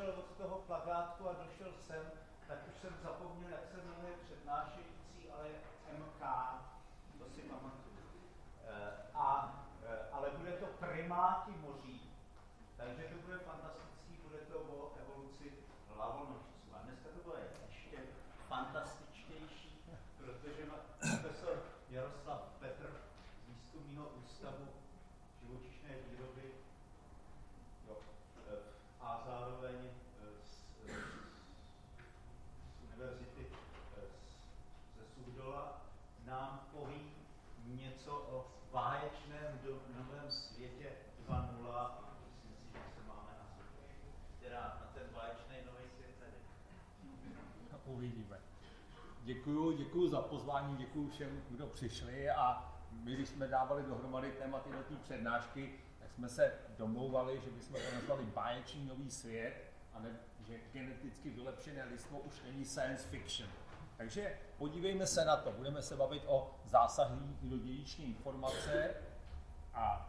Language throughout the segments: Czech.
odešel od toho plakátku a došel sem, tak už jsem zapomněl, jak se jmenuje přednášející, ale MK, to si pamatuju. Ale bude to Primáti moří, takže to bude fantastický, bude to o evoluci hlavonožců. A dneska to bude ještě fantastičtější, protože profesor Jaroslav Petr z Výzkumného ústavu živočišné výroby a zároveň z univerzity ze Suchdola nám poví něco o báječném novém světě 2.0. Myslím si, že se máme na sobě. Teda na ten báječný nový svět tady. Uvidíme. Děkuju za pozvání, děkuju všem, kdo přišli a my, když jsme dávali dohromady tématy do té přednášky, tak jsme se domlouvali, že bychom to nazvali báječný nový svět a ne, že geneticky vylepšené lidstvo už není science fiction. Takže podívejme se na to, budeme se bavit o zásazích do dědičné informace a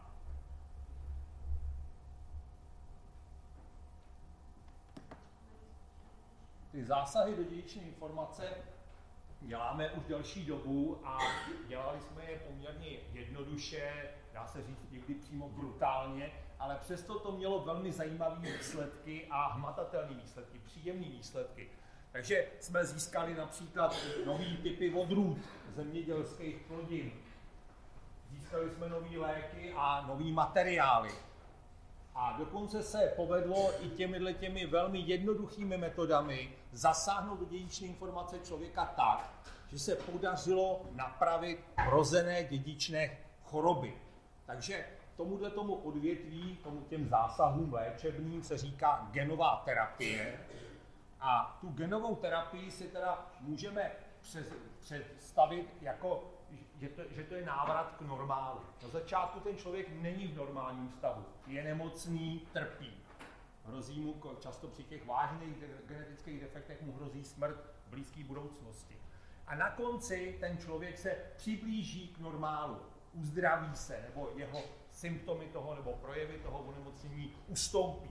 ty zásahy do dědičné informace děláme už delší dobu a dělali jsme je poměrně jednoduše, dá se říct někdy přímo brutálně, ale přesto to mělo velmi zajímavé výsledky a hmatatelné výsledky, příjemné výsledky. Takže jsme získali například nový typy odrůd zemědělských plodin. Získali jsme nové léky a nové materiály. A dokonce se povedlo i těmi velmi jednoduchými metodami zasáhnout do dědičné informace člověka tak, že se podařilo napravit vrozené dědičné choroby. Takže tomu odvětví, těm zásahům léčebným se říká genová terapie. A tu genovou terapii si teda můžeme představit jako, že to je návrat k normálu. Na začátku ten člověk není v normálním stavu, je nemocný, trpí. Hrozí mu, často při těch vážných genetických defektech mu hrozí smrt v blízké budoucnosti. A na konci ten člověk se přiblíží k normálu, uzdraví se, nebo jeho symptomy toho nebo projevy toho onemocnění ustoupí.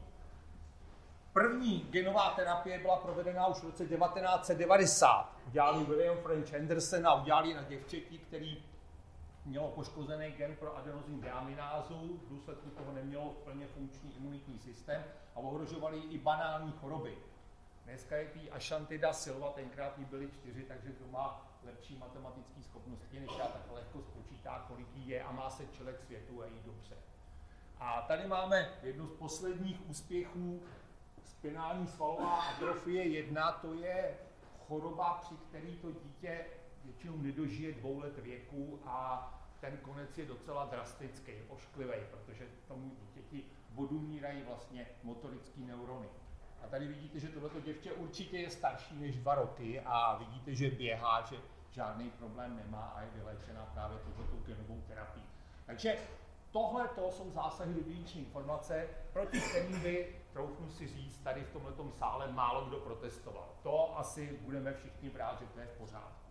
První genová terapie byla provedena už v roce 1990. Udělali William French Henderson a udělali na děvčeti, který mělo poškozený gen pro adenozin deaminázu, v důsledku toho nemělo plně funkční imunitní systém a ohrožovali i banální choroby. Dneska je tý Ashanti da Silva, tenkrát jí byly 4, takže to má lepší matematické schopnosti, než já tak lehko spočítá, kolik jí je a má se čelek světu a jí dobře. A tady máme jednu z posledních úspěchů. Spinální svalová atrofie 1, to je choroba, při které to dítě většinou nedožije 2 let věku a ten konec je docela drastický, ošklivý, protože tomu dítěti odumírají vlastně motorické neurony. A tady vidíte, že tohleto děvče určitě je starší než 2 roky a vidíte, že běhá, že žádný problém nemá a je vyléčená právě touhletou genovou terapií. Takže tohle jsou zásahy do dědičné informace, proti kterým by, troufnu si říct, tady v tomhletom sále málo kdo protestoval. To asi budeme všichni brát, že to je v pořádku.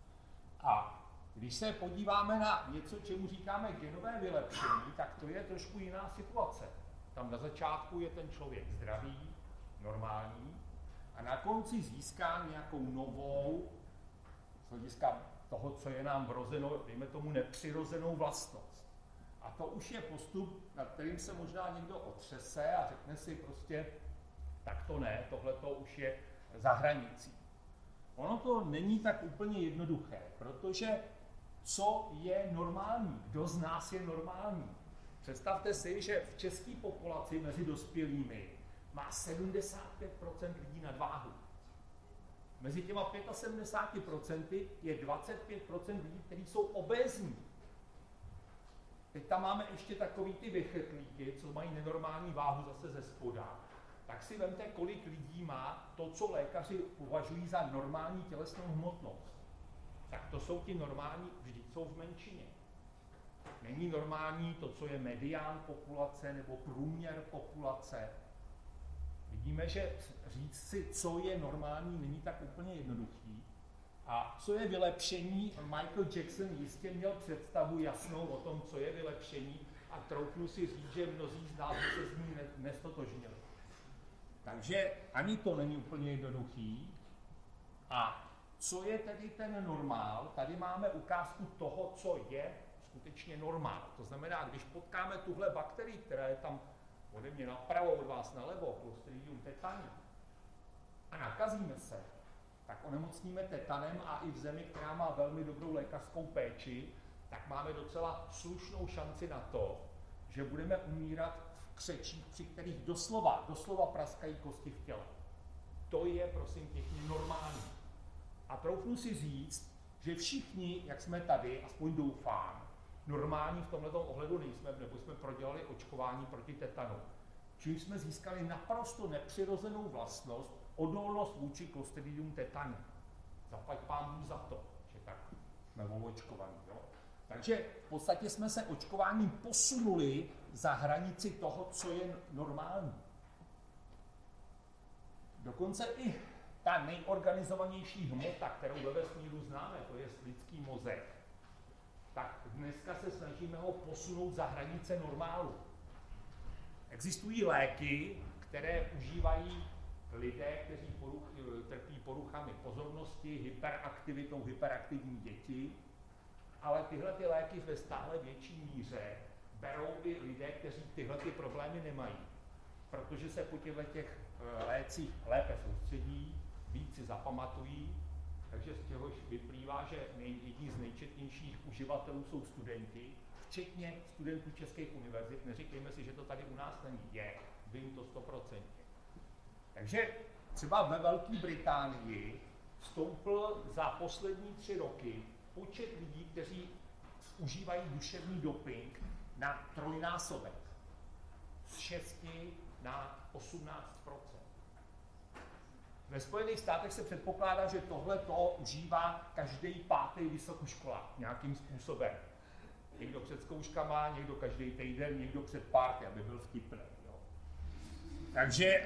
A když se podíváme na něco, čemu říkáme genové vylepšení, tak to je trošku jiná situace. Tam na začátku je ten člověk zdravý, normální, a na konci získá nějakou novou, z hlediska toho, co je nám vrozeno, dejme tomu nepřirozenou vlastnost. A to už je postup, nad kterým se možná někdo otřese a řekne si prostě, tak to ne, tohle to už je za hranicí. Ono to není tak úplně jednoduché, protože co je normální? Kdo z nás je normální? Představte si, že v české populaci mezi dospělými má 75% lidí nadváhu. Mezi těma 75% je 25% lidí, kteří jsou obézní. Teď tam máme ještě takový ty vychrtlíky, co mají nenormální váhu zase ze spoda. Tak si vemte, kolik lidí má to, co lékaři považují za normální tělesnou hmotnost. Tak to jsou ti normální, vždyť jsou v menšině. Není normální to, co je medián populace nebo průměr populace. Vidíme, že říct si, co je normální, není tak úplně jednoduchý. A co je vylepšení? Michael Jackson jistě měl představu jasnou o tom, co je vylepšení a troufnu si říct, že mnozí z nás se s ní nestotožnili. Takže ani to není úplně jednoduchý. A co je tedy ten normál? Tady máme ukázku toho, co je skutečně normál. To znamená, když potkáme tuhle bakterii, která je tam ode mě napravo, od vás nalevo, Clostridium tetani, a nakazíme se, tak onemocníme tetanem a i v zemi, která má velmi dobrou lékařskou péči, tak máme docela slušnou šanci na to, že budeme umírat v křečích, při kterých doslova praskají kosti v těle. To je, prosím pěkně, normální. A troufnu si říct, že všichni, jak jsme tady, aspoň doufám, normální v tomto ohledu nejsme, nebo jsme prodělali očkování proti tetanu. Čím jsme získali naprosto nepřirozenou vlastnost, odolnost vůči Clostridium tetani. Zaplať pán Bůh za to, že tak jsme očkovaní. Jo? Takže v podstatě jsme se očkováním posunuli za hranici toho, co je normální. Dokonce i ta nejorganizovanější hmota, kterou ve vesmíru známe, to je lidský mozek, tak dneska se snažíme ho posunout za hranice normálu. Existují léky, které užívají lidé, kteří trpí poruchami pozornosti, hyperaktivitou, hyperaktivní děti, ale tyhle ty léky ve stále větší míře berou i lidé, kteří tyhle ty problémy nemají, protože se po těch lécích lépe soustředí, víc si zapamatují, takže z čehož vyplývá, že jedni z nejčetnějších uživatelů jsou studenti, včetně studentů českých univerzit. Neříkejme si, že to tady u nás není. Je, vím to 100%. Takže třeba ve Velké Británii stoupl za poslední 3 roky počet lidí, kteří užívají duševní doping na 3násobek. Z 6 na 18%. Ve Spojených státech se předpokládá, že tohle to užívá každý 5. vysokoškolák nějakým způsobem. Někdo před zkouškama, někdo každý týden, někdo před párty, aby byl vtipný. Jo. Takže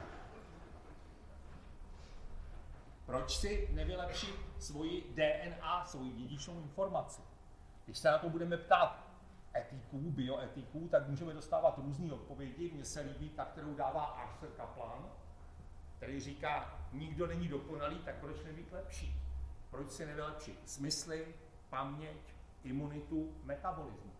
proč si nevylepšit svoji DNA, svoji dědičnou informaci? Když se na to budeme ptát etiků, bioetiků, tak můžeme dostávat různé odpovědi. Mně se líbí ta, kterou dává Arthur Kaplan, který říká, nikdo není dokonalý, tak proč nebýt lepší? Proč si nevylepšit smysly, paměť, imunitu, metabolismus?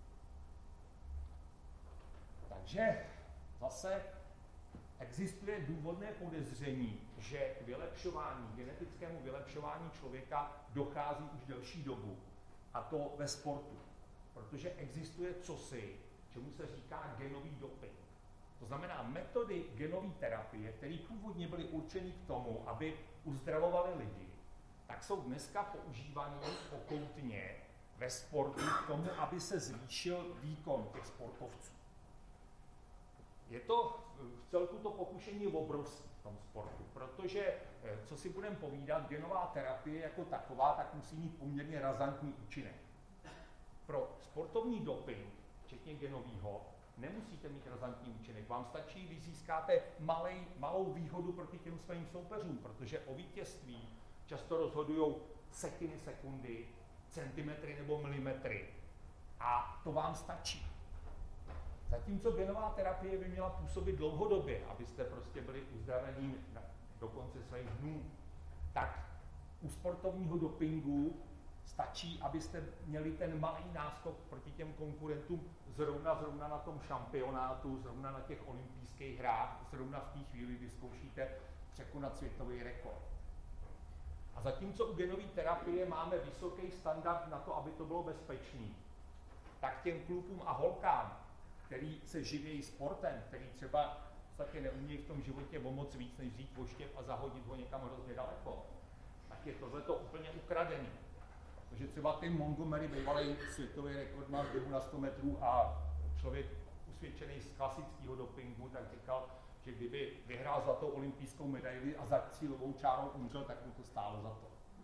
Takže zase existuje důvodné podezření, že k vylepšování, genetickému vylepšování člověka dochází už delší dobu. A to ve sportu. Protože existuje cosi, čemu se říká genový doping. To znamená metody genové terapie, které původně byly určeny k tomu, aby uzdravovaly lidi, tak jsou dneska používané okoutně ve sportu k tomu, aby se zvýšil výkon těch sportovců. Je to v celku to pokušení obrovské v tom sportu, protože, co si budeme povídat, genová terapie jako taková, tak musí mít poměrně razantní účinek. Pro sportovní doping, včetně genovýho, nemusíte mít razantní účinek. Vám stačí, když získáte malou výhodu proti těm svým soupeřům, protože o vítězství často rozhodují setiny sekundy, centimetry nebo milimetry. A to vám stačí. Zatímco genová terapie by měla působit dlouhodobě, abyste prostě byli uzdravení do konce svých dnů. Tak u sportovního dopingu stačí, abyste měli ten malý náskok proti těm konkurentům zrovna na tom šampionátu, zrovna na těch olympijských hrách, zrovna v té chvíli, kdy zkoušíte překonat světový rekord. A zatímco u genové terapie máme vysoký standard na to, aby to bylo bezpečný, tak těm klukům a holkám, který se živějí sportem, který třeba v podstatě neumějí v tom životě o moc víc, než vzít voštěp a zahodit ho někam hrozně daleko, tak je tohleto úplně ukradený. Protože třeba Tim Montgomery, bývalý světový rekordman v běhu na 100 metrů a člověk usvědčený z klasického dopingu, tak říkal, že kdyby vyhrál zlatou olympijskou medaili a za cílovou čárou umřel, tak mu to stálo za to.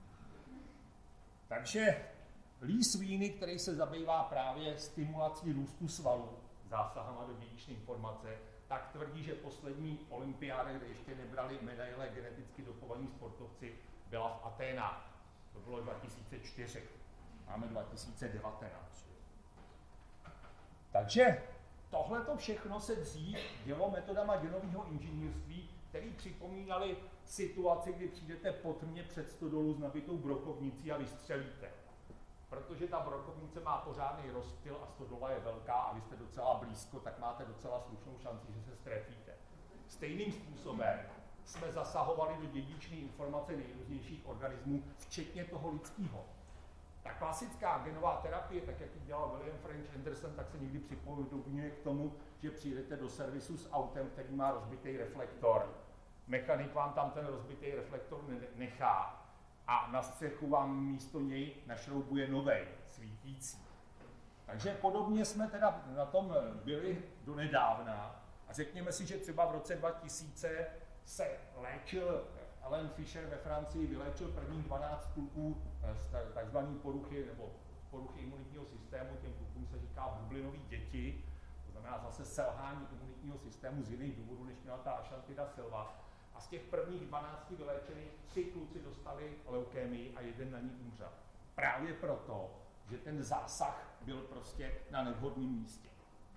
Takže Lee Sweeney, který se zabývá právě stimulací růstu svalů, zásahama do dědičné informace, tak tvrdí, že poslední olympiáda, kde ještě nebrali medaile geneticky dopovaní sportovci, byla v Aténách. To bylo 2004. Máme 2019. Takže tohle to všechno se dřív dělo metodama genového inženýrství, který připomínaly situaci, kdy přijdete po tmě před stodolu s nabitou brokovnicí a vystřelíte. Protože ta brokovnice má pořádný rozptyl a stodola je velká a vy jste docela blízko, tak máte docela slušnou šanci, že se strefíte. Stejným způsobem jsme zasahovali do dědičné informace nejrůznějších organismů, včetně toho lidského. Ta klasická genová terapie, tak jak ji dělal William French Anderson, tak se někdy připomíná k tomu, že přijdete do servisu s autem, který má rozbitý reflektor. Mechanik vám tam ten rozbitý reflektor nechá a na střechu vám místo něj našroubuje novej, svítící. Takže podobně jsme teda na tom byli donedávna. A řekněme si, že třeba v roce 2000 se léčil Alan Fisher ve Francii, vyléčil prvních 12 kluků z takzvané poruchy nebo poruchy imunitního systému, těm klukům se říká bublinové děti, to znamená zase selhání imunitního systému z jiných důvodů, než měla ta Ashantida Silva. A z těch prvních 12 vyléčených 3 kluci dostali leukémii a jeden na ní umřel. Právě proto, že ten zásah byl prostě na nevhodném místě.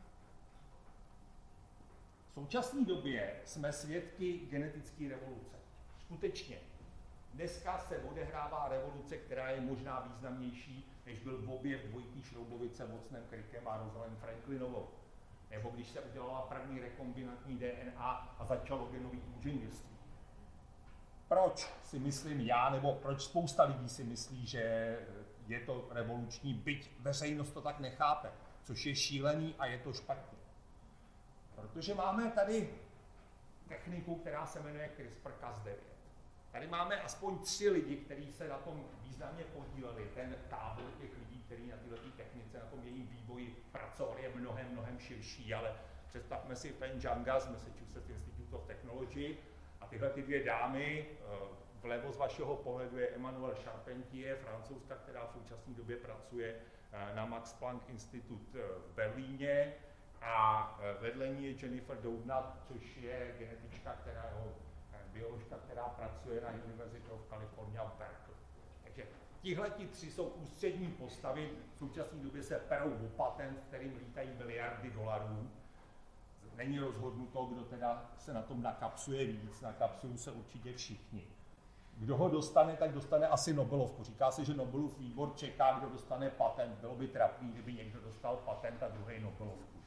V současné době jsme svědky genetické revoluce. Skutečně. Dneska se odehrává revoluce, která je možná významnější, než byl objev dvojitý šroubovice Watsonem Crickem a Rosalind Franklinovou. Nebo když se udělala první rekombinantní DNA a začalo genové inženýrství. Proč si myslím já, nebo proč spousta lidí si myslí, že je to revoluční, byť veřejnost to tak nechápe, což je šílený a je to špatně. Protože máme tady techniku, která se jmenuje CRISPR-Cas9. Tady máme aspoň 3 lidi, kteří se na tom významně podíleli. Ten tábor těch lidí, kteří na této technice, na tom jejím vývoji pracovali, je mnohem širší, ale představme si Feng Zhanga z Massachusetts Institute of Technology a tyhle ty 2 dámy, vlevo z vašeho pohledu je Emmanuelle Charpentier, Francouzka, která v současné době pracuje na Max Planck Institute v Berlíně, a vedle ní je Jennifer Doudna, což je genetička, bioložka, která pracuje na University of California v Berkeley. Takže tihleti 3 jsou ústřední postavy, v současné době se perou o patent, kterým lítají miliardy dolarů. Není rozhodnuto, kdo teda se na tom nakapsuje víc, nakapsují se určitě všichni. Kdo ho dostane, tak dostane asi Nobelovku. Říká se, že Nobelův výbor čeká, kdo dostane patent. Bylo by trapný, kdyby někdo dostal patent a druhý Nobelovku.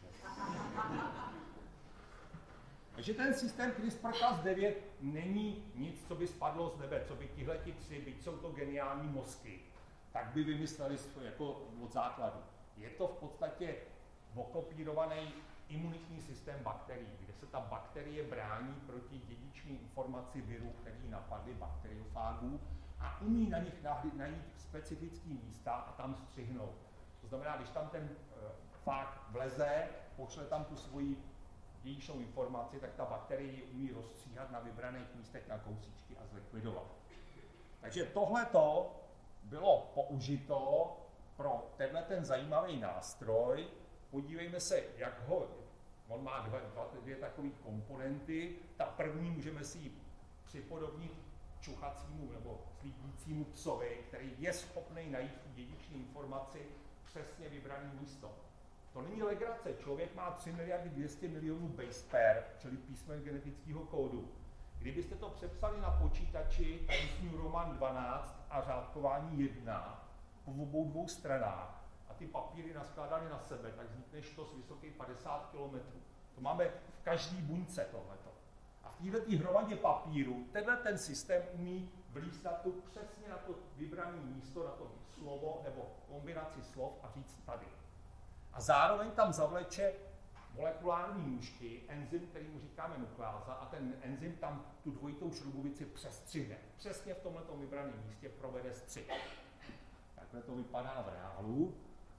Takže ten systém CRISPR-Cas9 není nic, co by spadlo z nebe, co by tihleti 3, byť jsou to geniální mozky, tak by vymysleli jako od základu. Je to v podstatě okopírovaný imunitní systém bakterií, kde se ta bakterie brání proti dědičné informaci virů, který napadly bakteriofágů a umí na nich najít specifický místa a tam střihnout. To znamená, když tam ten fák vleze, pošle tam tu svoji dědičnou informaci, tak ta bakterie ji umí rozstříhat na vybraných místech na kousíčky a zlikvidovat. Takže tohleto bylo použito pro tenhle ten zajímavý nástroj. Podívejme se, jak on má dvě takové komponenty. Ta první můžeme si ji připodobnit čuchacímu nebo slídícímu psovi, který je schopný najít v dědičné informaci přesně vybrané místo. To není legrace. Člověk má 3 miliardy 200 milionů base pair, čili písmen genetického kódu. Kdybyste to přepsali na počítači, tajemství Roman 12 a řádkování 1 po obou 2 stranách a ty papíry naskládali na sebe, tak vznikne štos vysoký 50 km. To máme v každé buňce tohleto. A v této hromadě papíru tenhle ten systém umí vlízt přesně na to vybrané místo, na to slovo nebo kombinaci slov a říct tady. A zároveň tam zavleče molekulární nůžky, enzym, kterýmu říkáme nukleáza, a ten enzym tam tu dvojitou šroubovici přestřihne. Přesně v tomto vybraném místě provede střih. Takhle to vypadá v reálu.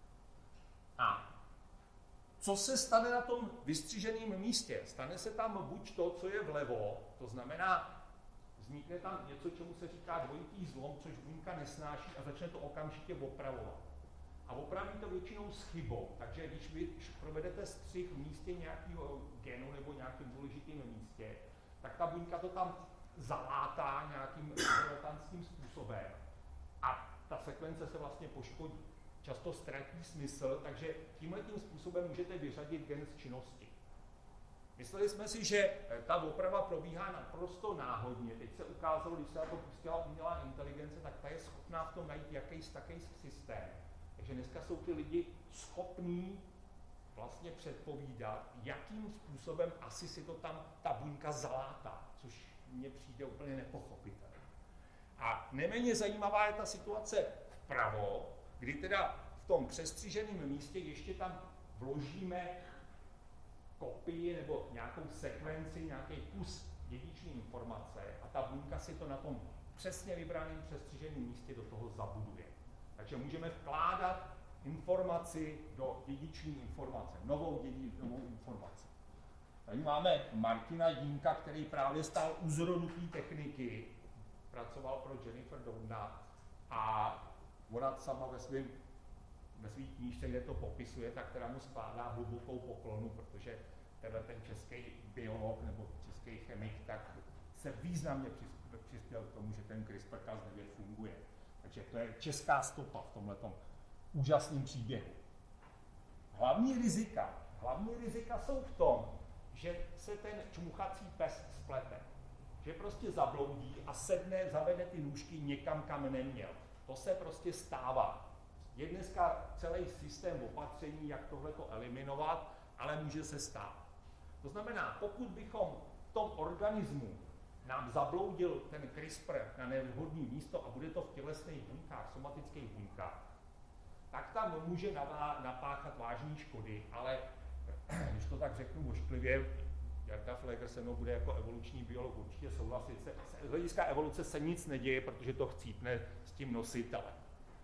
A co se stane na tom vystřiženém místě? Stane se tam buď to, co je vlevo, to znamená, vznikne tam něco, čemu se říká dvojitý zlom, což buňka nesnáší a začne to okamžitě opravovat. A opraví to většinou s chybou, takže když vy provedete střih v místě nějakého genu nebo nějakém důležitém místě, tak ta buňka to tam zalátá nějakým relevantským způsobem a ta sekvence se vlastně poškodí. často ztratí smysl, takže tímhletím způsobem můžete vyřadit gen z činnosti. Mysleli jsme si, že ta oprava probíhá naprosto náhodně. Teď se ukázalo, když se na to pustila umělá inteligence, tak ta je schopná v tom najít jakýsi systém. Takže dneska jsou ty lidi schopní vlastně předpovídat, jakým způsobem asi si to tam ta buňka zalátá, což mně přijde úplně nepochopitelné. A neméně zajímavá je ta situace vpravo, kdy teda v tom přestřiženém místě ještě tam vložíme kopii nebo nějakou sekvenci, nějaký kus dědičné informace a ta buňka si to na tom přesně vybraném přestřiženém místě do toho zabuduje. Takže můžeme vkládat informaci do dědičné informace, novou informaci. Tady máme Martina Dínka, který právě stál u zrodu té techniky, pracoval pro Jennifer Doudna a ona sama ve své knížce, kde to popisuje, tak která mu skládá hlubokou poklonu, protože ten český biolog nebo český chemik tak se významně přispěl k tomu, že ten CRISPR-Cas9 funguje. Takže to je česká stopa v tomhletom úžasném příběhu. Hlavní rizika jsou v tom, že se ten čmuchací pes splete. Že prostě zabloudí a sedne, zavede ty nůžky někam, kam neměl. To se prostě stává. Je dneska celý systém opatření, jak tohleto eliminovat, ale může se stát. To znamená, pokud bychom v tom organismu nám zabloudil ten CRISPR na nevhodné místo a bude to v tělesných buňkách, somatických buňkách, tak tam může napáchat vážné škody, ale když to tak řeknu ošklivě, Jarda Fleger se mnou bude jako evoluční biolog určitě souhlasit. Z hlediska evoluce se nic neděje, protože to chcípne s tím nositelem.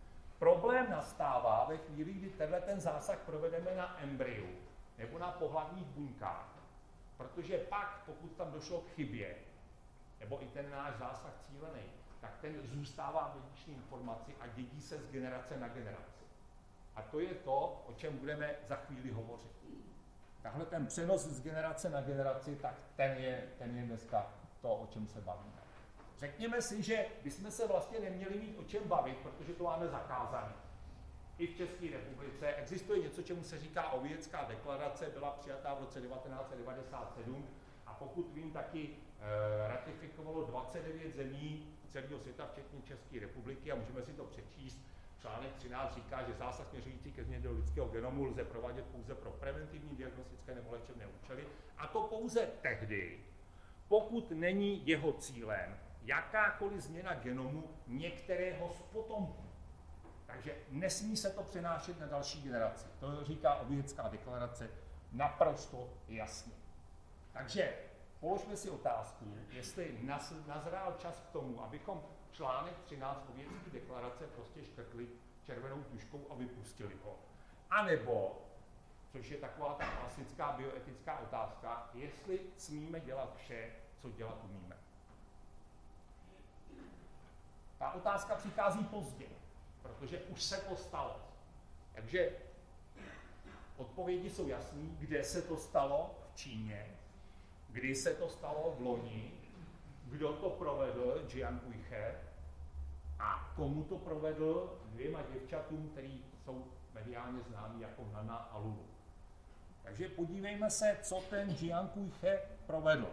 Problém nastává ve chvíli, kdy ten zásah provedeme na embryu nebo na pohlavních buňkách, protože pak, pokud tam došlo k chybě, nebo i ten náš zásah cílený, tak ten zůstává v dědičné informaci a dědí se z generace na generaci. A to je to, o čem budeme za chvíli hovořit. Tahle ten přenos z generace na generaci, tak ten je dneska to, o čem se bavíme. Řekněme si, že bychom se vlastně neměli mít o čem bavit, protože to máme zakázané. I v České republice existuje něco, čemu se říká Ovětská deklarace, byla přijatá v roce 1997 a pokud vím, taky ratifikovalo 29 zemí celého světa, včetně České republiky, a můžeme si to přečíst. Článek 13 říká, že zásah směřující ke změně do lidského genomu lze provádět pouze pro preventivní, diagnostické nebo léčebné účely, a to pouze tehdy, pokud není jeho cílem jakákoliv změna genomu některého z potomků. Takže nesmí se to přenášet na další generaci. To říká Ovětská deklarace naprosto jasně. Takže položme si otázku, jestli nazrál čas k tomu, abychom článek 13 Ovětské deklarace prostě škrtli červenou tužkou a vypustili ho. A nebo, což je taková ta klasická bioetická otázka, jestli smíme dělat vše, co dělat umíme. Ta otázka přichází pozdě, protože už se to stalo. Takže odpovědi jsou jasné, kde se to stalo v Číně, kdy se to stalo v loni, kdo to provedl, Jian Quiche, a komu to provedl, dvěma děvčatům, který jsou mediálně známí jako Nana a Lulu. Takže podívejme se, co ten Jian Quiche provedl.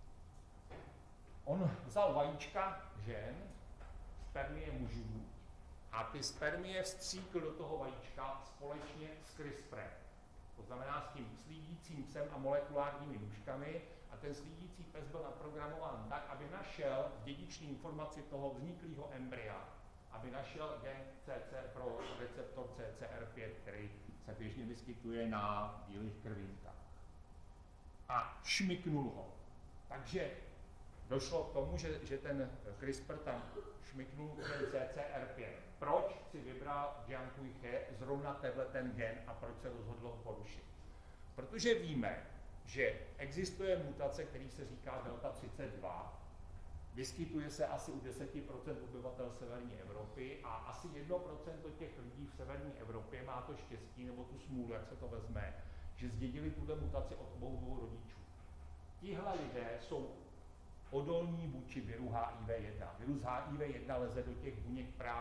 On vzal vajíčka žen, spermie mužů, a ty spermie vstříkl do toho vajíčka společně s CRISPRem. To znamená s tím slídícím psem a molekulárními nůžkami, a ten slídící pes byl naprogramován tak, aby našel v dědičné informaci toho vzniklého embrya, aby našel gen CC pro receptor CCR5, který se běžně vyskytuje na bílých krvinkách. A šmyknul ho. Takže došlo k tomu, že ten CRISPR tam šmyknul ten CCR5. Proč si vybral Jian Quiche zrovna ten gen a proč se rozhodl ho porušit? Protože víme, že existuje mutace, který se říká delta 32, vyskytuje se asi u 10% obyvatel severní Evropy a asi 1% těch lidí v severní Evropě má to štěstí nebo tu smůlu, jak se to vezme, že zdědili tuto mutaci od obou dvou rodičů. Tihle lidé jsou odolní vůči viru HIV-1. Virus HIV-1 leze do těch buněk právě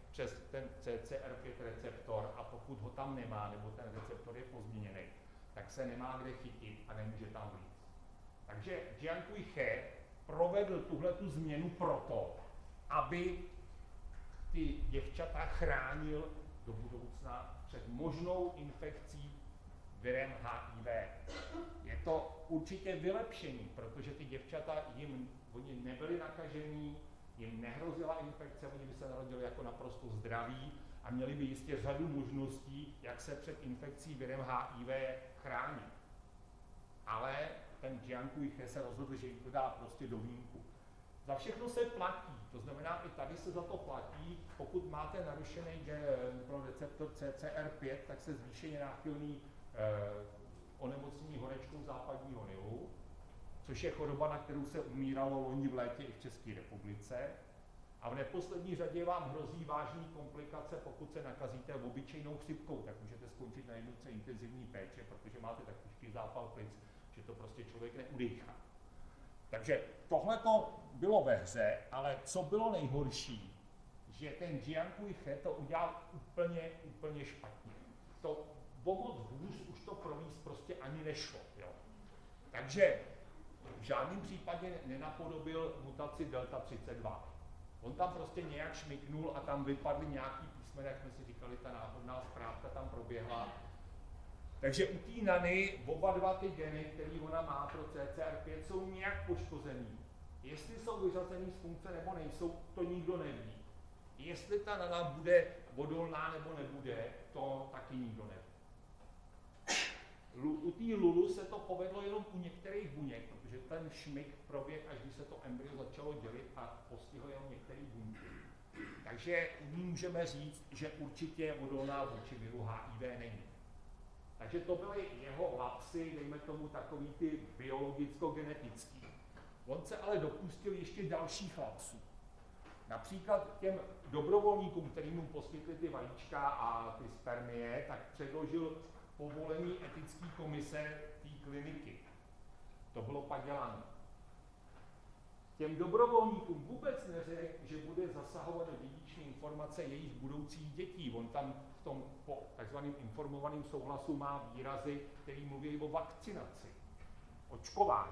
přes ten CCR5 receptor a pokud ho tam nemá, nebo ten receptor je pozměněný, tak se nemá kde chytit a nemůže tam vlít. Takže Jiankui He provedl tuhletu změnu proto, aby ty děvčata chránil do budoucna před možnou infekcí virem HIV. Je to určitě vylepšení, protože ty děvčata oni nebyli nakažení, jim nehrozila infekce, oni by se narodili jako naprosto zdraví a měli by jistě řadu možností, jak se před infekcí virem HIV chránit. Ale ten Jiankui He se rozhodl, že jim to dá prostě do vínku. Za všechno se platí, to znamená, i tady se za to platí, pokud máte narušený pro receptor CCR5, tak se zvýšeně náchylný onemocnění horečkou západního Nilu, což je choroba, na kterou se umíralo loni v létě i v České republice. A v neposlední řadě vám hrozí vážné komplikace, pokud se nakazíte obyčejnou chřipkou, tak můžete skončit na jednotce intenzivní péče, protože máte tak těžký zápal plic, že to prostě člověk neudýchá. Takže tohle to bylo ve hře, ale co bylo nejhorší, že ten Jiankui He to udělal úplně špatně. To o moc hůř už to províst prostě ani nešlo. Jo. Takže v žádném případě nenapodobil mutaci delta 32. On tam prostě nějak šmyknul a tam vypadly nějaký písmena, jak jsme si říkali, ta náhodná zprávka tam proběhla. Takže u té Nany oba dva ty geny, které ona má pro CCR5, jsou nějak poškozený. Jestli jsou vyřazený z funkce nebo nejsou, to nikdo neví. Jestli ta Nana bude odolná nebo nebude, to taky nikdo neví. U té Lulu se to povedlo jenom u některých buněk, protože ten šmyk proběh, až když se to embryo začalo dělit a postihlo jenom některé buňky. Takže u ní můžeme říct, že určitě odolná vůči viru HIV není. Takže to byly jeho lapsy, dejme tomu takový ty biologicko-genetický. On se ale dopustil ještě dalších lapsů. Například těm dobrovolníkům, kterým mu poskytli ty vajíčka a ty spermie, tak předložil povolení etické komise té kliniky. To bylo padělané. Těm dobrovolníkům vůbec neřekl, že bude zasahovat do dědičné informace jejich budoucích dětí. On tam v tom po takzvaném informovaném souhlasu má výrazy, které mluví o vakcinaci, očkování.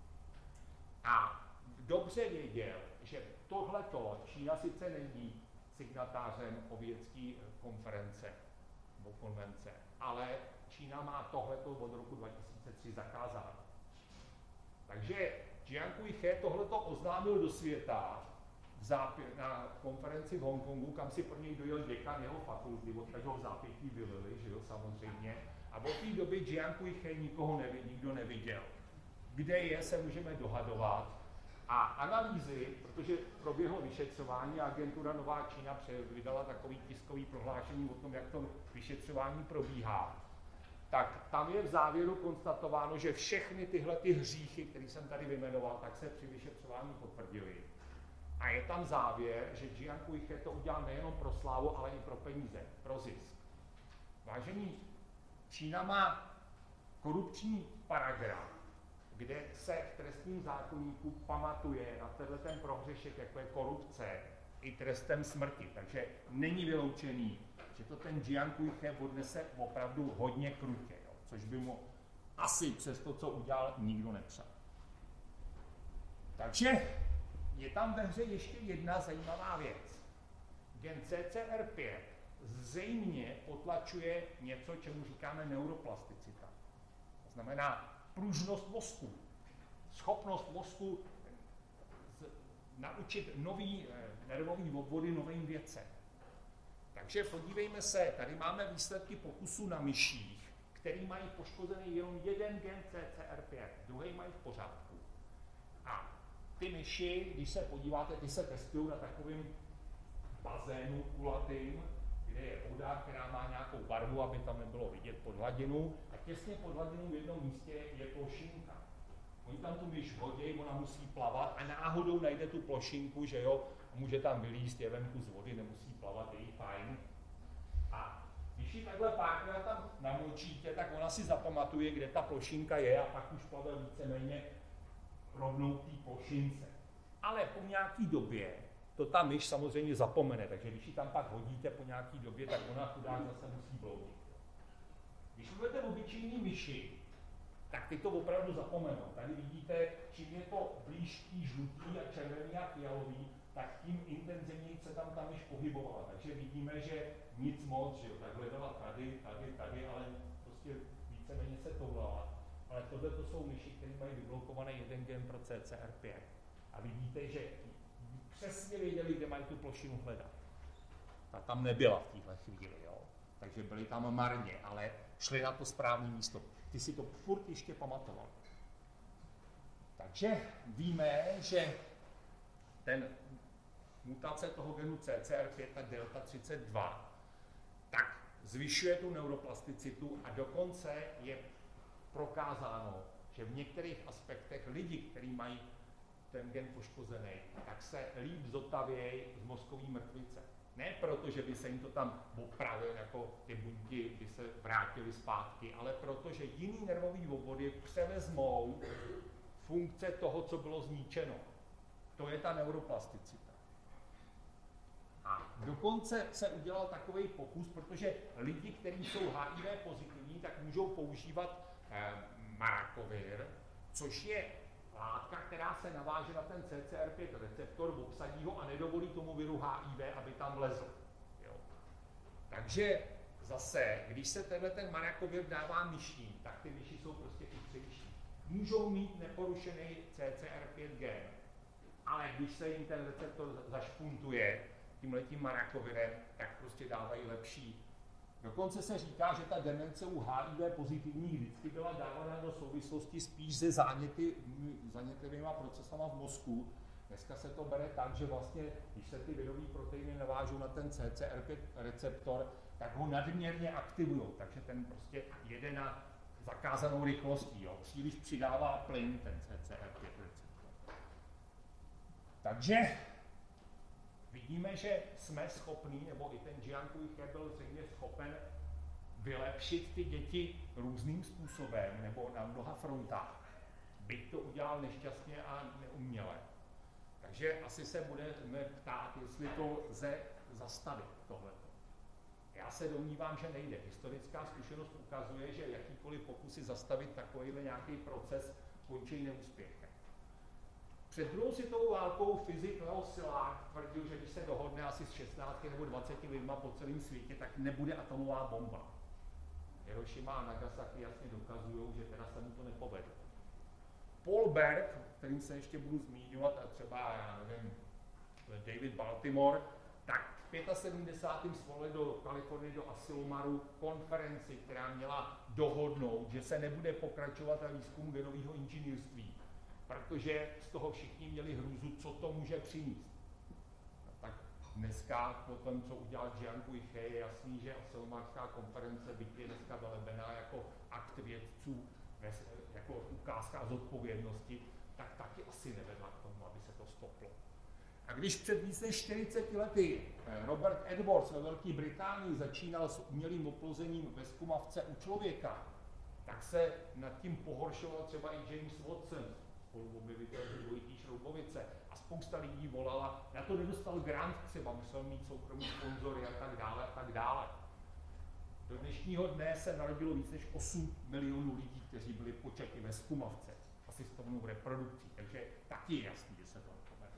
A dobře věděl, že tohleto Čína sice není signatářem Ovětské konference nebo konvence, ale Čína má tohleto od roku 2003 zakázáno. Takže Jiankui He tohleto oznámil do světa na konferenci v Hongkongu, kam si pro něj dojel děkan jeho fakulty, od kterého v zápětí vylili, že jo, samozřejmě. A od té doby Jiankui He nikdo neviděl. Kde je, se můžeme dohadovat. A analýzy, protože proběhlo vyšetřování a agentura Nová Čína vydala takový tiskový prohlášení o tom, jak to vyšetřování probíhá, tak tam je v závěru konstatováno, že všechny tyhle ty hříchy, které jsem tady vyjmenoval, tak se při vyšetřování potvrdily. A je tam závěr, že Jiankui He to udělal nejenom pro slávu, ale i pro peníze, pro zisk. Vážení, Čína má korupční paragraf, kde se v trestním zákoníku pamatuje na ten prohřešek, jako je korupce, i trestem smrti. Takže není vyloučený, že to ten Jiankui He odnese opravdu hodně krutě, jo, což by mu asi přes to, co udělal, nikdo nepřál. Takže je tam ve hře ještě jedna zajímavá věc. Gen CCR5 zřejmě potlačuje něco, čemu říkáme neuroplasticita. To znamená pružnost mozku, schopnost mozku naučit nový nervový obvody novým věcem. Takže podívejme se, tady máme výsledky pokusů na myších, který mají poškozený jenom jeden gen CCR5, druhý mají v pořádku. A ty myši, když se podíváte, ty se testují na takovém bazénu kulatým, kde je voda, která má nějakou barvu, aby tam nebylo vidět pod hladinu. A těsně pod hladinou v jednom místě je plošinka. Oni tam tu myš hodí, ona musí plavat a náhodou najde tu plošinku, že jo, může tam vylízt, je venku z vody, nemusí plavat, je jí fajn. A když ji takhle párkrát tam namočíte, tak ona si zapamatuje, kde ta plošinka je a pak už plave víceméně rovnou té plošince. Ale po nějaký době to ta myš samozřejmě zapomene, takže když ji tam pak hodíte po nějaký době, tak ona chudák zase musí bloudit. Když budete obyčejní myši, tak ty to opravdu zapomenou. Tady vidíte, čím je to blíž tý žlutý a červený a fialový, tak tím intenzivněji se tam ta myš pohybovala. Takže vidíme, že nic moc, že jo, tak hledala tady, ale prostě víceméně se toulala. Ale tohle to jsou myši, které mají vyblokovaný jeden gen pro CCR5. A vidíte, že přesně věděli, kde mají tu plošinu hledat. Ta tam nebyla v téhle chvíli, jo. Takže byli tam marně, ale šli na to správné místo. Ty si to furt ještě pamatoval. Takže víme, že ten mutace toho genu CCR5 a delta 32 tak zvyšuje tu neuroplasticitu a dokonce je prokázáno, že v některých aspektech lidi, kteří mají ten gen poškozený, tak se líp zotavějí z mozkové mrtvice. Ne proto, že by se jim to tam opravil, jako ty buňky by se vrátily zpátky, ale proto, že jiný nervový obvody převezmou funkce toho, co bylo zničeno. To je ta neuroplasticita. A dokonce se udělal takový pokus, protože lidi, kteří jsou HIV pozitivní, tak můžou používat Maracovir, což je látka, která se naváže na ten CCR5 receptor, obsadí ho a nedovolí tomu viru HIV, aby tam lezl. Jo. Takže zase, když se ten Maracovir dává myším, tak ty myši jsou prostě chytřejší. Můžou mít neporušený CCR5 gen, ale když se jim ten receptor zašpuntuje tímhletím Maracovirem, tak prostě dávají lepší. Dokonce se říká, že ta demence u HIV pozitivních vždycky byla dávána do souvislosti spíš se zánětlivýma procesama v mozku. Dneska se to bere tak, že vlastně, když se ty virový proteiny navážou na ten CCR5 receptor, tak ho nadměrně aktivují, takže ten prostě jede na zakázanou rychlostí, jo. Příliš přidává plyn ten CCR5 receptor. Takže vidíme, že jsme schopní, nebo i ten Jiang Hui byl zřejmě schopen vylepšit ty děti různým způsobem, nebo na mnoha frontách. Byť to udělal nešťastně a neuměle. Takže asi se budeme ptát, jestli to lze zastavit tohleto. Já se domnívám, že nejde. Historická zkušenost ukazuje, že jakýkoliv pokusy zastavit takovýhle nějaký proces končí neúspěchem. Před druhou světovou válkou fyzik Leo Szilard tvrdil, že když se dohodne asi s 16 nebo 20 lidma po celém světě, tak nebude atomová bomba. Hirošima a Nagasaki jasně dokazují, že teda se mu to nepovede. Paul Berg, kterým se ještě budu zmiňovat, a třeba, já nevím, David Baltimore, tak v 75. svolali do Kalifornie, do Asilmaru konferenci, která měla dohodnout, že se nebude pokračovat na výzkumu genového inženýrství, protože z toho všichni měli hrůzu, co to může přinést. Tak dneska, po tom, co udělal Jiang Hui, je jasný, že Asilmarská konference, byť je dneska velebená jako akt vědců, jako ukázka zodpovědnosti, tak taky asi nevedla k tomu, aby se to stoplo. A když před více než 40 lety Robert Edwards ve Velké Británii začínal s umělým oplozením ve zkumavce u člověka, tak se nad tím pohoršoval třeba i James Watson, spoluobjevitel dvojitý šroubovice, a spousta lidí volala, na to nedostal grant třeba, musel mít soukromý sponzory a tak dále a tak dále. Do dnešního dne se narodilo více než 8 milionů lidí, kteří byli počati ve zkumavce asistovanou reprodukcí, takže taky je jasný, že se to nepovede.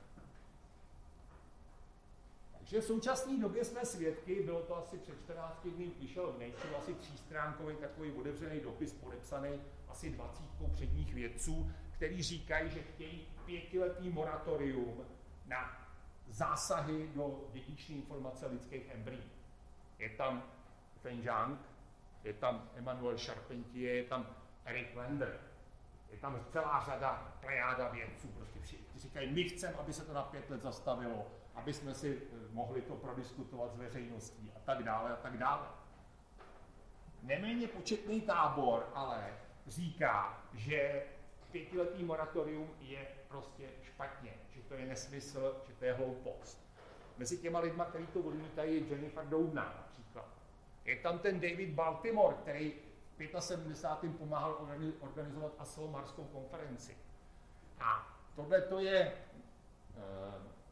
Takže v současné době jsme svědky, bylo to asi před 14 dny, vyšel v Nature asi 3stránkový takový otevřený dopis podepsaný asi 20 předních vědců, kteří říkají, že chtějí 5letý moratorium na zásahy do dědičné informace lidských embryí. Je tam Feng Zhang, je tam Emmanuel Charpentier, je tam Eric Lander, je tam celá řada plejáda vědců, prostě všichni říkají, my chceme, aby se to na 5 let zastavilo, aby jsme si mohli to prodiskutovat s veřejností a tak dále a tak dále. Neméně početný tábor ale říká, že 5letý moratorium je prostě špatně, že to je nesmysl, že to je hloupost. Mezi těma lidma, kteří to odmítají, je Jennifer Doudna například. Je tam ten David Baltimore, který v 75. pomáhal organizovat Asilmarskou konferenci. A tohle to je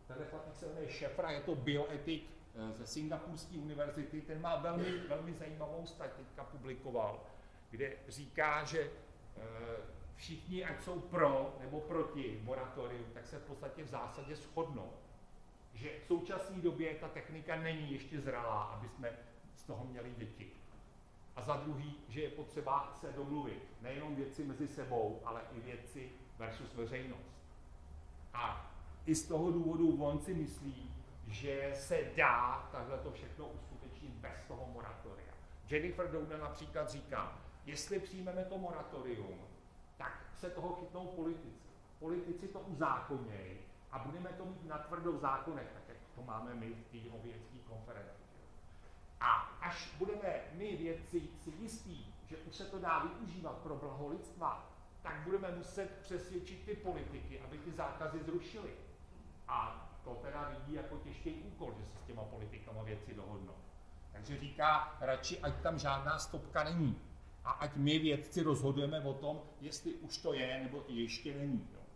tenhle chlapík se jmenuje Šefra, je to bioetik ze Singapurské univerzity, ten má velmi zajímavou stať, teďka publikoval, kde říká, že všichni, ať jsou pro nebo proti moratoriu, tak se v podstatě v zásadě shodnou, že v současné době ta technika není ještě zralá, aby jsme z toho měli děti. A za druhý, že je potřeba se domluvit, nejenom věci mezi sebou, ale i věci versus veřejnost. A i z toho důvodu on si myslí, že se dá takhle to všechno uskutečnit bez toho moratoria. Jennifer Doudna například říká, jestli přijmeme to moratorium, tak se toho chytnou politici. Politici to uzákonějí a budeme to mít natvrdo v zákonech, tak jak to máme my v té vědecké konferenci. A až budeme my vědci si jistí, že už se to dá využívat pro blaho lidstva, tak budeme muset přesvědčit ty politiky, aby ty zákazy zrušili. A to teda vidí jako těžký úkol, že se s těma politikama věci dohodnou. Takže říká, radši ať tam žádná stopka není. A ať my vědci rozhodujeme o tom, jestli už to je, nebo ještě není. Jo.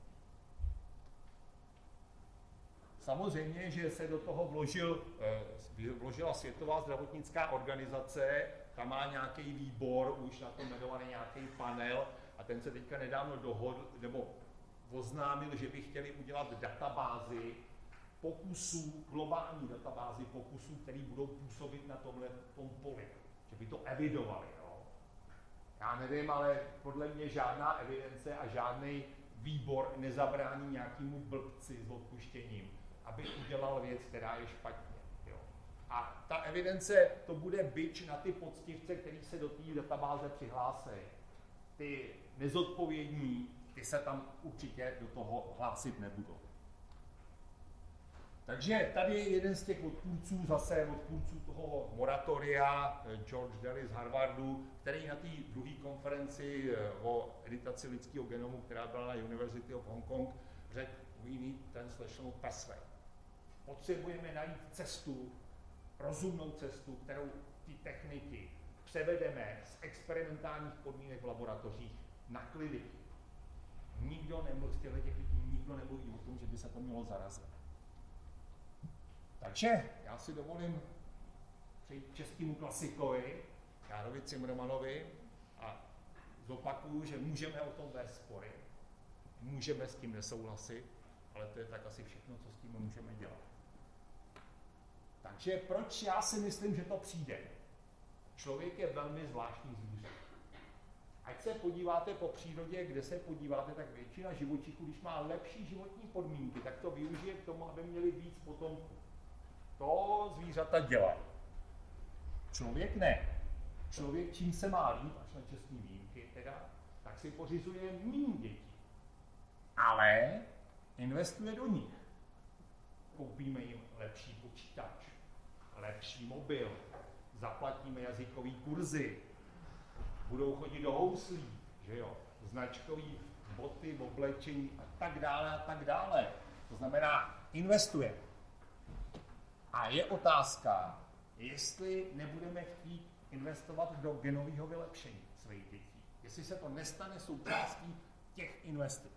Samozřejmě, že se do toho vložila Světová zdravotnická organizace, tam má nějaký výbor, už na to jmenovaný nějaký panel, a ten se teďka nedávno dohodl, nebo oznámil, že by chtěli udělat databázi pokusů, globální databázi pokusů, které budou působit na tom poli, že by to evidovali. Jo. Já nevím, ale podle mě žádná evidence a žádný výbor nezabrání nějakému blbci s odpuštěním, aby udělal věc, která je špatně. Jo. A ta evidence, to bude bič na ty poctivce, kteří se do té databáze přihlásí. Ty nezodpovědní, ty se tam určitě do toho hlásit nebudou. Takže tady je jeden z těch odpůrců, zase odpůrců toho moratoria, George Daly z Harvardu, který na té druhé konferenci o editaci lidského genomu, která byla na University of Hong Kong, řekl, we need translational pathway. Potřebujeme najít cestu, rozumnou cestu, kterou ty techniky převedeme z experimentálních podmínek v laboratořích na kliniky. Nikdo nemluví o tom, že by se to mělo zarazit. Takže já si dovolím přejít českému klasikovi, Járovi Cimrmanovi, a zopakuju, že můžeme o tom vést spory, můžeme s tím nesouhlasit, ale to je tak asi všechno, co s tím můžeme dělat. Takže proč já si myslím, že to přijde? Člověk je velmi zvláštní zvíře. Ať se podíváte po přírodě, kde se podíváte, tak většina živočichů, když má lepší životní podmínky, tak to využije k tomu, aby měli víc potomků. To zvířata dělají. Člověk ne. Člověk, čím se má líp, až na čestní výjimky teda, tak si pořizuje méně dětí. Ale investuje do nich. Koupíme jim lepší počítač, lepší mobil, zaplatíme jazykový kurzy, budou chodit do houslí, že jo, značkový boty, oblečení a tak dále a tak dále. To znamená, investuje. A je otázka, jestli nebudeme chtít investovat do genového vylepšení svých dětí. Jestli se to nestane součástí těch investic.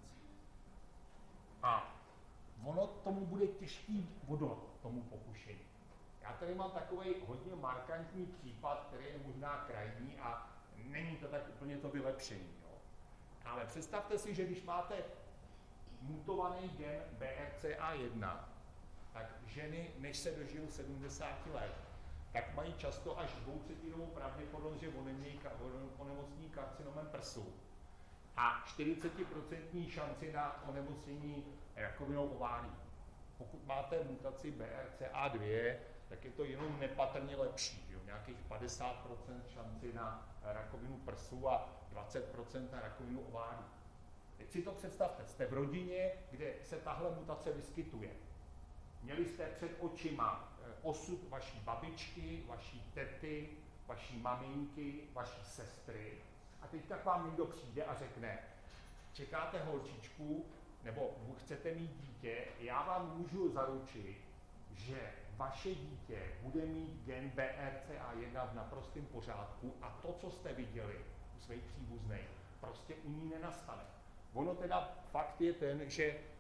A ono tomu bude těžký odolat, tomu pokušení. Já tady mám takový hodně markantní případ, který je možná krajní a není to tak úplně to vylepšení. Jo. Ale představte si, že když máte mutovaný gen BRCA1, tak ženy, než se dožijou 70 let, tak mají často až 2/3 pravděpodobnost, že onemocní karcinomem prsu a 40% šanci na onemocnění rakovinou ovárií. Pokud máte mutaci BRCA2, tak je to jenom nepatrně lepší. Jo? Nějakých 50% šanci na rakovinu prsu a 20% na rakovinu ovárií. Teď si to představte, jste v rodině, kde se tahle mutace vyskytuje. Měli jste před očima osud vaší babičky, vaší tety, vaší maminky, vaší sestry. A teď tak vám někdo přijde a řekne, čekáte holčičku, nebo chcete mít dítě, já vám můžu zaručit, že vaše dítě bude mít gen BRCA1 v naprostém pořádku a to, co jste viděli u svých příbuzných, prostě u ní nenastane. Ono teda fakt je ten, že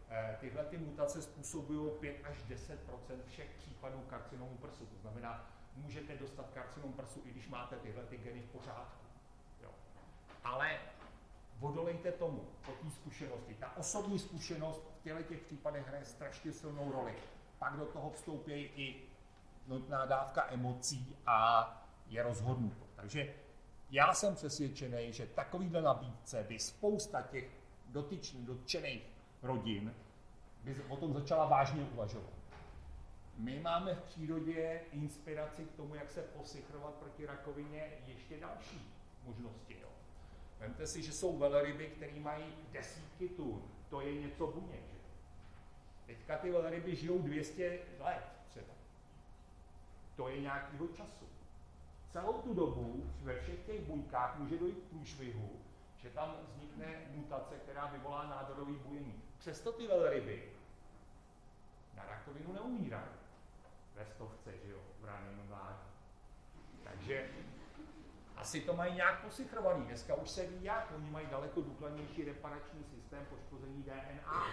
tyhle ty mutace způsobují 5 až 10 všech případů karcinomu prsu. To znamená, můžete dostat karcinom prsu, i když máte tyhle ty geny v pořádku. Jo. Ale odolejte tomu, po té zkušenosti. Ta osobní zkušenost v těch případech hraje strašně silnou roli. Pak do toho vstoupí i nutná dávka emocí a je rozhodnuto. Takže já jsem přesvědčený, že takovýhle nabídce by spousta těch dotčených rodin by o tom začala vážně uvažovat. My máme v přírodě inspiraci k tomu, jak se posichrovat proti rakovině, ještě další možnosti. Jo. Vemte si, že jsou velryby, které mají desítky tun. To je něco buněk. Že? Teďka ty velryby žijou 200 let třeba. To je nějakýho času. Celou tu dobu ve všech těch buňkách může dojít k průšvihu, že tam vznikne mutace, která vyvolá nádorový bujení. Přesto ty velryby na rakovinu neumírají. Ve stovce, že jo, v raném mládí. Takže asi to mají nějak posichrovaný. Dneska už se ví jak, oni mají daleko důkladnější reparační systém poškození DNA.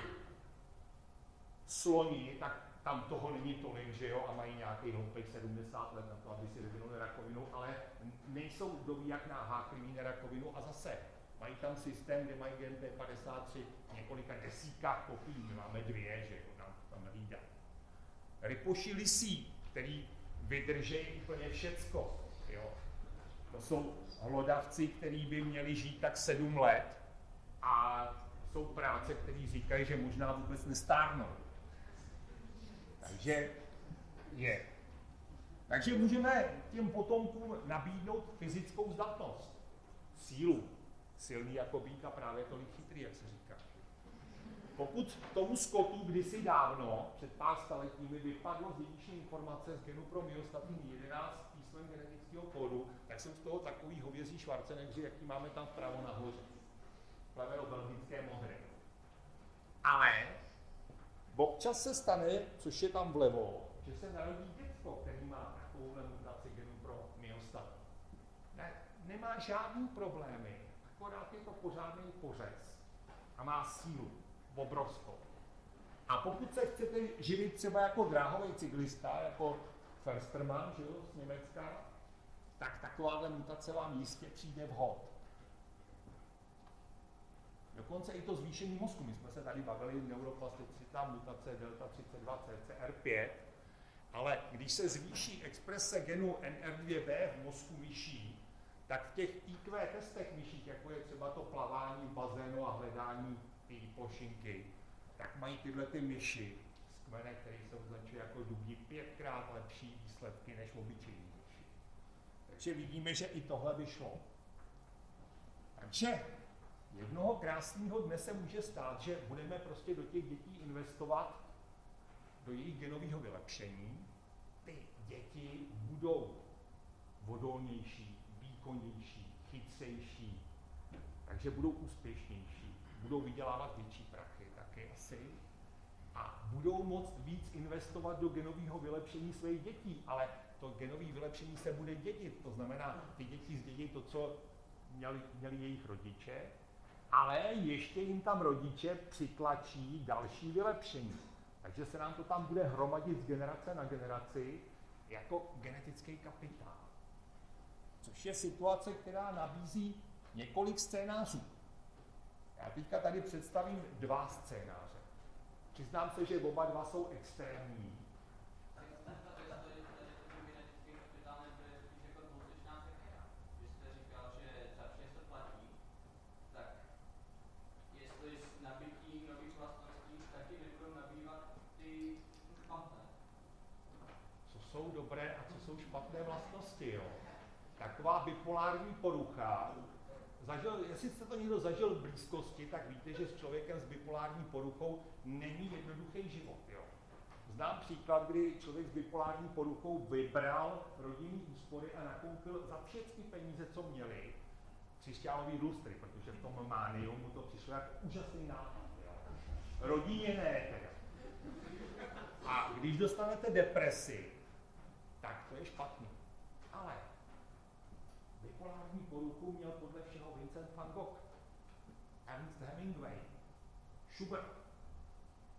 Sloni, tak tam toho není tolik, že jo, a mají nějaký hloupých 70 let na to, aby si vyvinuli rakovinu, ale nejsou kdo ví jak náháklivý na rakovinu a zase mají tam systém, kde mají gen P53 několika desítkách kopií, my máme 2, že jo, tam nevídá. Rypoši lisí, který vydržejí úplně všecko, jo. To jsou hlodavci, kteří by měli žít tak 7 let a jsou práce, které říkají, že možná vůbec nestárnou. Takže můžeme těm potomkům nabídnout fyzickou zdatnost, sílu, silný jako býk a právě tolik chytrý, jak se říká. Pokud tomu skotu kdysi dávno, před pár staletími, vypadlo z dědičné informace z genu pro myostatin 11 písmen genetického kódu, tak jsou z toho takový hovězí Schwarzeneggeri, jaký máme tam vpravo nahoře. Plemeno belgické modré. Ale občas se stane, což je tam vlevo, že se narodí děcko, který má takovouhle mutaci genu pro myostatin. Nemá žádný problémy, akorát je to pořádný pořez a má sílu obrovskou. A pokud se chcete živit třeba jako dráhový cyklista, jako Förstermann, že jo, z Německa, tak takováhle mutace vám jistě přijde vhod. Dokonce i to zvýšení mozku. My jsme se tady bavili neuroplasticita, mutace delta 32 CCR5, ale když se zvýší exprese genu NR2B v mozku myší, tak v těch IQ testech myších, jako je třeba to plavání v bazénu a hledání té plošinky, tak mají tyhle ty myši z kmene, který se označuje jako dubí, 5krát lepší výsledky než obyčejní myši. Takže vidíme, že i tohle by šlo. Takže jednoho krásného dne se může stát, že budeme prostě do těch dětí investovat do jejich genového vylepšení. Ty děti budou odolnější, výkonnější, chytřejší, takže budou úspěšnější, budou vydělávat větší prachy taky asi a budou moct víc investovat do genového vylepšení svých dětí, ale to genové vylepšení se bude dědit, to znamená, ty děti zdědí to, co měli jejich rodiče, ale ještě jim tam rodiče přitlačí další vylepšení. Takže se nám to tam bude hromadit z generace na generaci jako genetický kapitál. Což je situace, která nabízí několik scénářů. Já teďka tady představím 2 scénáře. Přiznám se, že oba 2 jsou extrémní. Jsou dobré a co jsou špatné vlastnosti, jo. Taková bipolární porucha. Jestli jste to někdo zažil v blízkosti, tak víte, že s člověkem s bipolární poruchou není jednoduchý život, jo. Znám příklad, kdy člověk s bipolární poruchou vybral rodinný úspory a nakoupil za všechny peníze, co měli, křišťálový lustry, protože v tom mániu mu to přišlo jako úžasný nápad, jo. Rodině ne teda. A když dostanete depresi, tak to je špatný. Ale bipolární poruchu měl podle všeho Vincent van Gogh, Ernst Hemingway, Schubert.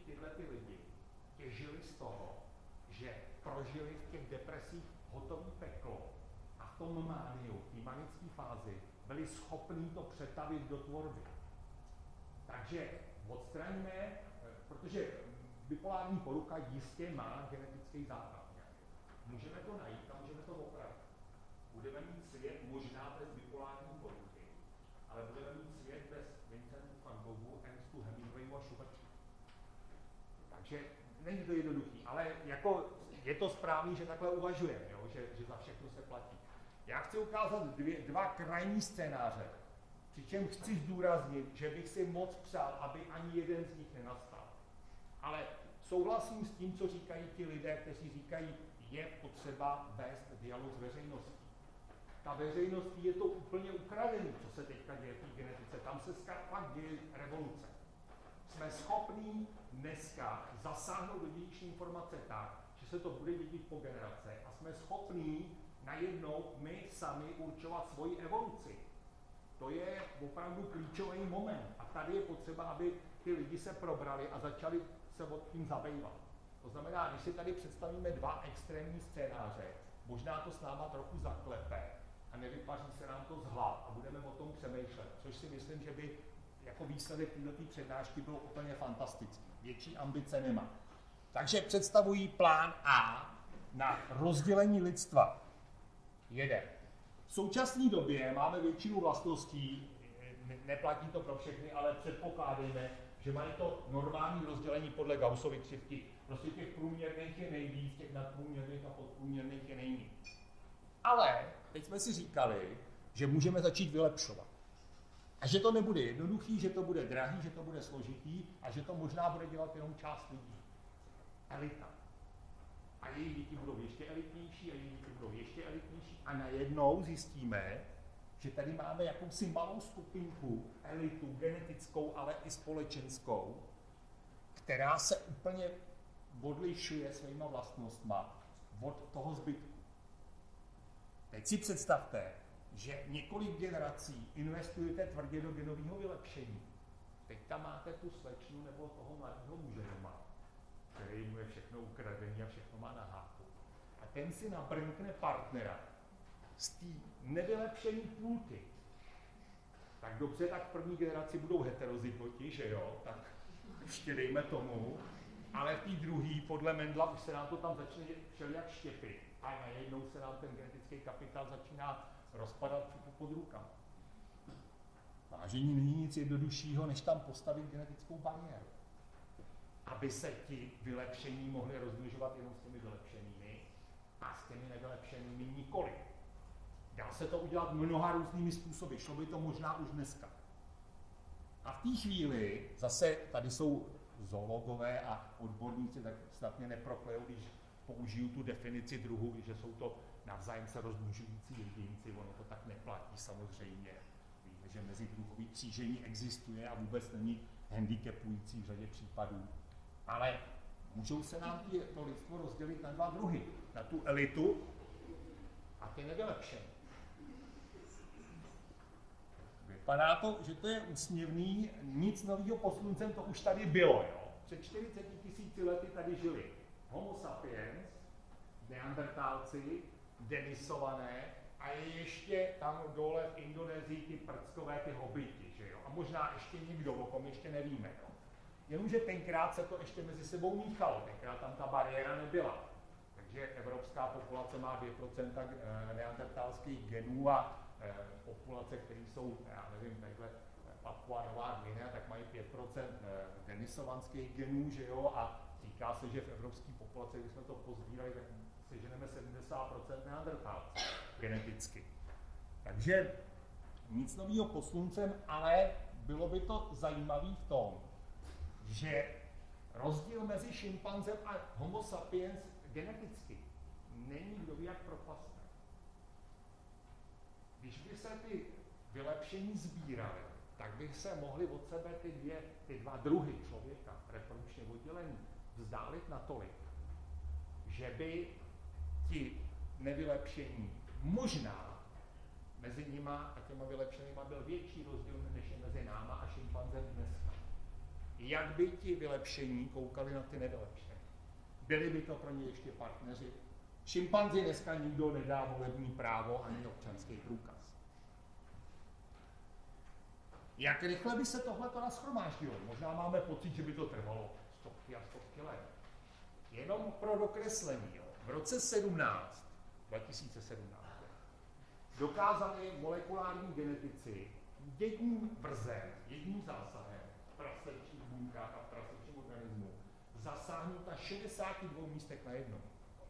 tyhle ty lidi těžili z toho, že prožili v těch depresích hotový peklo a v tom mániu, v té manické fázi, byli schopní to přetavit do tvorby. Takže odstraňme, protože bipolární porucha jistě má genetický základ. Můžeme to najít a můžeme to opravit. Budeme mít svět možná bez bipolární poruchy, ale budeme mít svět bez Vincentu van Goghu, Ernstu Hemingwayu a Schuberta. Takže není to jednoduchý, ale jako je to správný, že takhle uvažujeme, že za všechno se platí. Já chci ukázat dva krajní scénáře, přičemž chci zdůraznit, že bych si moc přál, aby ani jeden z nich nenastal. Ale souhlasím s tím, co říkají ti lidé, kteří říkají, je potřeba vést dialog s veřejností. Ta veřejností je to úplně ukradený, co se teďka děje v té genetice. Tam se fakt děje revoluce. Jsme schopní dneska zasáhnout do dědičné informace tak, že se to bude dědit po generace a jsme schopní najednou my sami určovat svoji evoluci. To je opravdu klíčový moment. A tady je potřeba, aby ty lidi se probrali a začali se od tím zabývat. To znamená, když si tady představíme dva extrémní scénáře, možná to s náma trochu zaklepe a nevypaří se nám to z hlav a budeme o tom přemýšlet, což si myslím, že by jako výsledek této přednášky byl úplně fantastický. Větší ambice nemá. Takže představují plán A na rozdělení lidstva. Jeden. V současné době máme většinu vlastností, neplatí to pro všechny, ale předpokládejme, že mají to normální rozdělení podle Gaussovy křivky. Prostě těch průměrných je nejvíc, těch nadprůměrných a podprůměrných je nejméně. Ale teď jsme si říkali, že můžeme začít vylepšovat. A že to nebude jednoduchý, že to bude drahý, že to bude složitý a že to možná bude dělat jenom část lidí. Elita. A její děti budou ještě elitnější a její děti budou ještě elitnější a najednou zjistíme, že tady máme jakousi malou skupinku, elitu genetickou, ale i společenskou, která se úplně odlišuje svýma vlastnostma od toho zbytku. Teď si představte, že několik generací investujete tvrdě do genového vylepšení. Teď tam máte tu slečnu nebo toho mladého muže doma, který mu je všechno ukradený a všechno má na háku. A ten si nabrnkne partnera z té nevylepšený půlky. Tak dobře, tak v první generaci budou heterozygoti, že jo, tak ještě dejme tomu, ale v té druhé, podle Mendla, už se nám to tam začne všelijak štěpit a najednou se nám ten genetický kapitál začíná rozpadat pod rukama. Vážení, není nic jednoduššího, než tam postavit genetickou bariéru. Aby se ti vylepšení mohli rozmnožovat jenom s těmi vylepšenými a s těmi nevylepšenými nikoli. Dá se to udělat mnoha různými způsoby, šlo by to možná už dneska. A v té chvíli, zase tady jsou zoologové a odborníci, tak snad mě neproklejou, když použiju tu definici druhu, že jsou to navzájem se rozmnožující jedinci, ono to tak neplatí samozřejmě. Víme, že mezidruhové křížení existuje a vůbec není handicapující v řadě případů. Ale můžou se nám to lidstvo rozdělit na dva druhy. Na tu elitu a ty nevylepšené. Vypadá to, že to je úsměvný, nic nového pod sluncem, to už tady bylo. Jo? Před 40 000 lety tady žili Homo sapiens, neandertálci, denisované a je ještě tam dole v Indonésii ty prckové, ty hobiti, že jo? A možná ještě někdo, o kom ještě nevíme. Jo? Jenomže tenkrát se to ještě mezi sebou míchalo, tenkrát tam ta bariéra nebyla. Takže evropská populace má 2% neandertálských genů a populace, které jsou, já nevím, takhle Papua Nová Guinea, tak mají 5% denisovanských genů, že jo, a říká se, že v evropské populaci, když jsme to pozbírali, tak seženeme 70% neandertálců geneticky. Takže nic nového pod sluncem, ale bylo by to zajímavé v tom, že rozdíl mezi šimpanzem a Homo sapiens geneticky není kdo ví jak propastný. Když by se ty vylepšení sbíraly, tak by se mohly od sebe ty dva druhy člověka, reprodukčně oddělení, vzdálit natolik, že by ti nevylepšení možná mezi nima a těma vylepšenýma byl větší rozdíl, než je mezi náma a šimpanzem dneska. jak by ti vylepšení koukali na ty nevylepšení. Byli by to pro ně ještě partneři. Šimpanzi dneska nikdo nedá volební právo ani občanský průkaz. Jak rychle by se tohleto nashromáždilo? Možná máme pocit, že by to trvalo stovky a stovky let. Jenom pro dokreslení. Jo. V roce 2017, dokázali molekulární genetici jedním brzem, jedním zásahem v prasečních buňkách a v prasečním organismu zasáhnout na 62 místech najednou.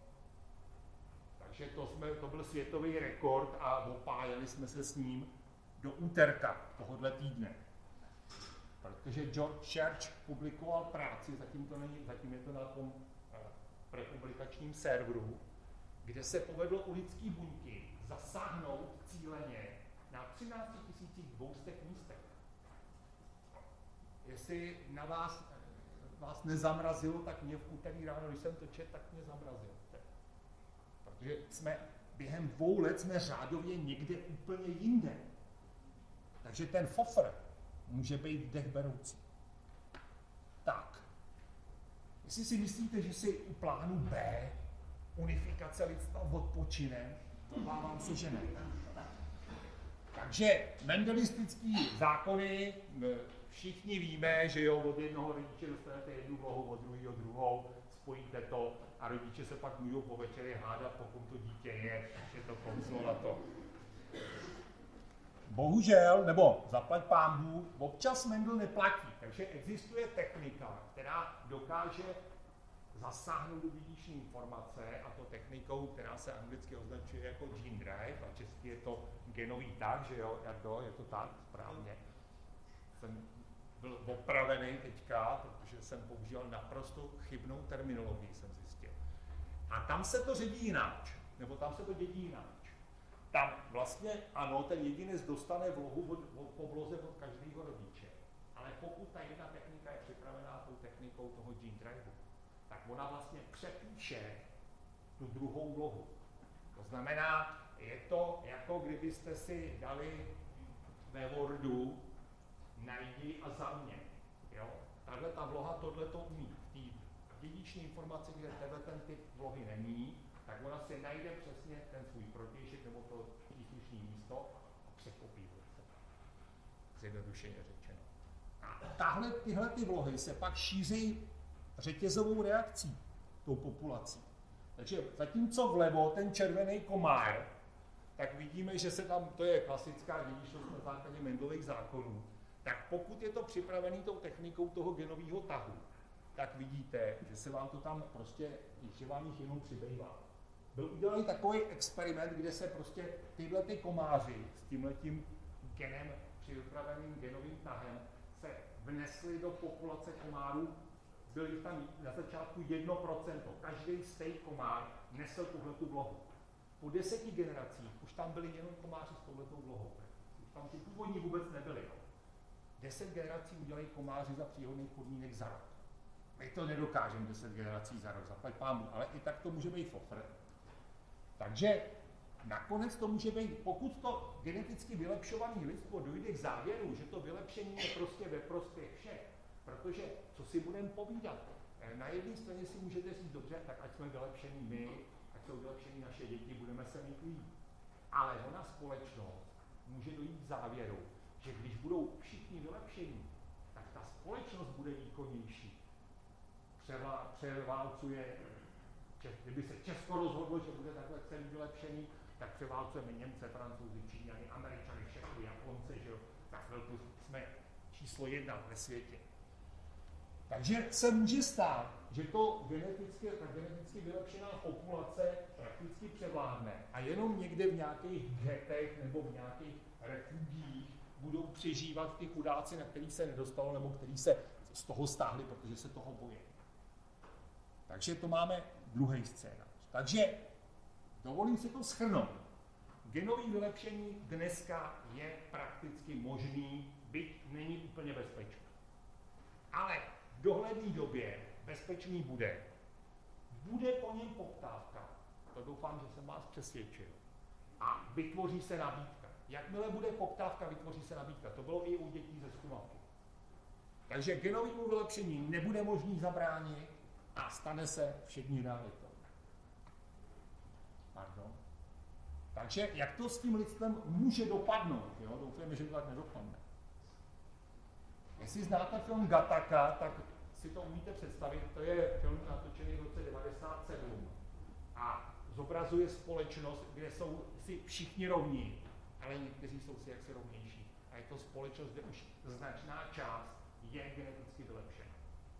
Takže to byl světový rekord a opájeli jsme se s ním do úterka tohohle týdne. Protože George Church publikoval práci, zatím je to na tom prepublikačním serveru, kde se povedlo u lidské buňky zasáhnout cíleně na 13 200 místech. Jestli na vás nezamrazilo, tak mě v úterý ráno, když jsem to četl, tak mě zamrazilo. Protože jsme během 2 let jsme řádově někde úplně jinde. Takže ten fofr může být dechberoucí. Tak. Jestli si myslíte, že si u plánu B unifikace lidstva odpočine, obávám se, že ne. Takže mendelistický zákony, všichni víme, že jo, od jednoho rodiče dostanete jednu vlohu, od druhého druhou, spojíte to a rodiče se pak můžou po večeri hádat, pokud to dítě je to konclo na to. Bohužel, nebo zaplať pán Bůh, občas Mendel neplatí, takže existuje technika, která dokáže zasáhnout do dědičné informace, a to technikou, která se anglicky označuje jako gene drive, a česky je to genový tah, že jo, je to tak správně. Jsem byl opravený teďka, protože jsem používal naprosto chybnou terminologii, jsem zjistil. A tam se to ředí jináč, nebo tam se to dědí jináč. Tam vlastně, ano, ten jedinec dostane vlohu po vloze od každého rodiče, ale pokud ta jedna technika je připravená tou technikou toho gene driveu, tak ona vlastně přepíše tu druhou vlohu. To znamená, je to jako kdybyste si dali ve Wordu najdi a zaměň. Tahle ta vloha tohleto umí. V dědičné informaci, kde ten typ vlohy není, tak ona si najde přesně ten svůj protějšek nebo to příslušné místo a překopíruje se. Zjednodušeně řečeno. A tyhle ty vlohy se pak šíří řetězovou reakcí tou populací. Takže zatímco vlevo ten červený komár, tak vidíme, že se tam, to je klasická dědičnost na základě Mendelových zákonů, tak pokud je to připravený tou technikou toho genového tahu, tak vidíte, že se vám to tam prostě, že vám jich jenom přibývá. Byl udělaný takový experiment, kde se prostě tyhle ty komáři s tímhletím genem, připraveným genovým tahem, se vnesli do populace komárů. Byl jich tam na začátku 1%. Každý stejný komár nesl tuhletu vlohu. Po 10 generacích už tam byli jenom komáři s touhletou vlohou. Už tam ty původní vůbec nebyli. 10 generací udělají komáři za příhodných podmínek za rok. My to nedokážeme 10 generací za rok, zaplať pámu, ale i tak to může být fofr. Takže nakonec to může být, pokud to geneticky vylepšované lidstvo dojde k závěru, že to vylepšení je prostě ve prospěch všech, protože, co si budeme povídat, na jedné straně si můžete říct, dobře, tak ať jsme vylepšení my, ať jsou vylepšení naše děti, budeme se mít líp. Ale ona společnost může dojít k závěru, že když budou všichni vylepšení, tak ta společnost bude výkonnější. Převálcuje, kdyby se Česko rozhodlo, že bude takhle celý vylepšený, tak převálcujeme Němce, Francouzi, Číňany, Američany, všechny, Japonce, že jo, tak chvilku jsme číslo 1 ve světě. Takže se může stát, že ta geneticky vylepšená populace prakticky převládne a jenom někde v nějakých ghetech nebo v nějakých refugiích budou přežívat ty chudáci, na který se nedostalo nebo který se z toho stáhli, protože se toho bojí. Takže to máme druhý scénář. Takže dovolím si to shrnout. Genové vylepšení dneska je prakticky možný, byť není úplně bezpečný. Ale v dohledné době bezpečný bude. Bude po něm poptávka. To doufám, že jsem vás přesvědčil. A vytvoří se nabídka. Jakmile bude poptávka, vytvoří se nabídka. To bylo i u dětí ze Šumavky. Takže genovému vylepšení nebude možný zabránit a stane se všední realitou. Pardon. Takže jak to s tím lidstvem může dopadnout? Jo? Doufujeme, že to tak nedopadne. Jestli znáte film Gattaca, tak si to umíte představit. To je film natočený v roce 1997 a zobrazuje společnost, kde jsou si všichni rovní, ale někteří jsou si jaksi rovnější. A je to společnost, kde už značná část je geneticky vylepšena.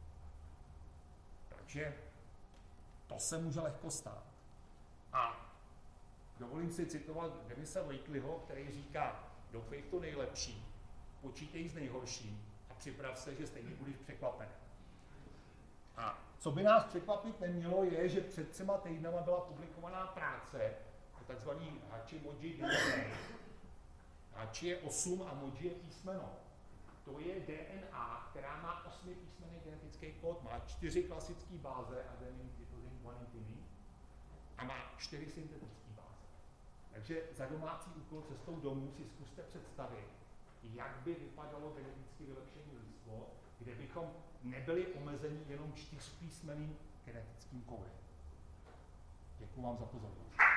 Takže to se může lehko stát. A dovolím si citovat Denise Waitleyho, který říká, doufej v to nejlepší, počítej s nejhorším a připrav se, že stejně budeš překvapen. A co by nás překvapit nemělo, je, že před 3 týdnama byla publikovaná práce o takzvaný Hachi-Moji DNA. Hachi je 8 a Moji je písmeno. To je DNA, která má 8písmenný genetický kód, má 4 klasické báze, adenin, cytosin, guanidin, a má 4 syntetické báze. Takže za domácí úkol cestou domů si zkuste představit, jak by vypadalo geneticky vylepšení lidstvo, kde bychom nebyli omezeni jenom 4písmenným genetickým kódem. Děkuji vám za pozornost.